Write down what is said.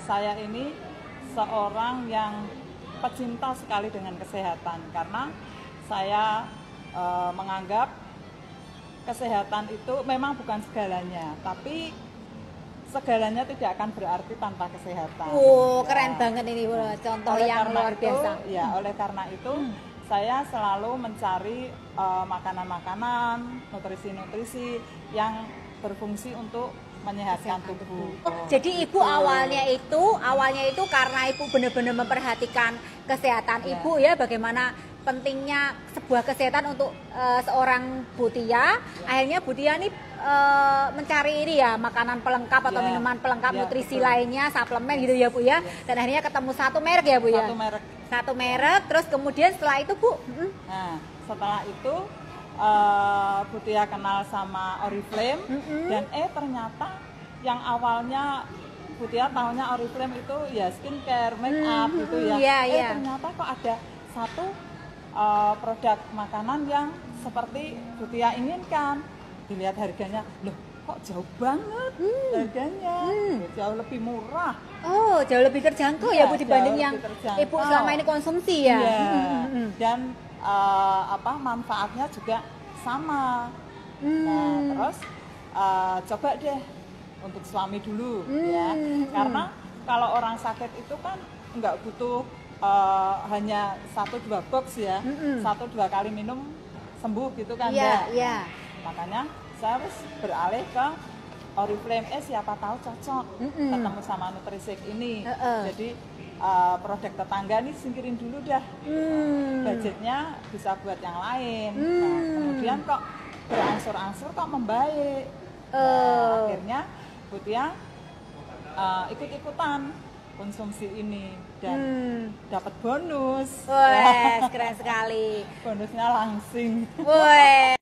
saya ini seorang yang pecinta sekali dengan kesehatan karena saya menganggap kesehatan itu memang bukan segalanya, tapi segalanya tidak akan berarti tanpa kesehatan. Keren banget ini, contoh yang luar biasa. Ya, oleh karena itu saya selalu mencari makanan-makanan, nutrisi-nutrisi yang berfungsi untuk menyehatkan tubuh. Jadi ibu awalnya itu karena ibu benar-benar memperhatikan kesehatan ibu ya, bagaimana pentingnya sebuah kesehatan untuk seorang Bu Tia. Akhirnya Bu Tia nih mencari ini ya, makanan pelengkap atau minuman pelengkap nutrisi lainnya, suplemen gitu ya Bu ya. Dan akhirnya ketemu satu merek ya Bu ya. Satu merek. Terus kemudian setelah itu Bu, nah setelah itu Bu Tia kenal sama Oriflame dan ternyata yang awalnya Bu Tia tahunya Oriflame itu ya skincare, make up gitu ya. Ternyata kok ada satu produk makanan yang seperti Bu Tia inginkan. Dilihat harganya, loh kok jauh banget harganya, jauh lebih murah. Oh, jauh lebih terjangkau ya Bu dibanding yang ibu selama ini konsumsi ya. Dan manfaatnya juga sama. Nah, terus coba deh untuk suami dulu ya, karena kalau orang sakit itu kan nggak butuh hanya 1-2 box ya, 1-2 kali minum sembuh gitu kan ya. Makanya saya harus beralih ke Oriflame, siapa tahu cocok ketemu sama Nutrisik ini. Jadi produk tetangga nih singkirin dulu dah, budgetnya bisa buat yang lain. Nah, kemudian kok berangsur-angsur kok membaik. Nah, akhirnya Bu Tia ikut-ikutan konsumsi ini dan dapat bonus. Wah, keren sekali. Bonusnya langsing. Wah.